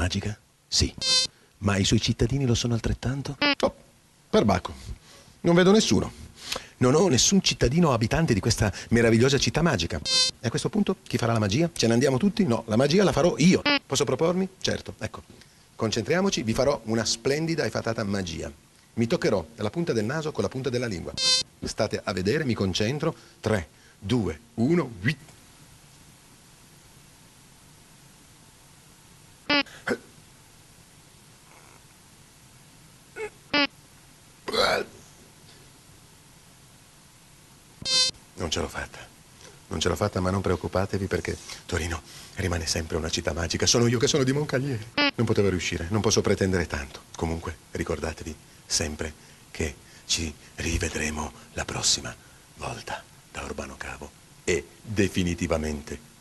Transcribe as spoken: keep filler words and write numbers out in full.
magica? Sì. Ma i suoi cittadini lo sono altrettanto? Oh, perbacco. Non vedo nessuno. Non ho nessun cittadino o abitante di questa meravigliosa città magica. E a questo punto chi farà la magia? Ce ne andiamo tutti? No, la magia la farò io. Posso propormi? Certo, ecco. Concentriamoci, vi farò una splendida e fatata magia. Mi toccherò dalla punta del naso con la punta della lingua. State a vedere, mi concentro. tre, due, uno, via. Non ce l'ho fatta. Non ce l'ho fatta, ma non preoccupatevi perché Torino rimane sempre una città magica. Sono io che sono di Moncalieri. Non potevo riuscire, non posso pretendere tanto. Comunque, ricordatevi sempre che ci rivedremo la prossima volta da Urbano Cavo e definitivamente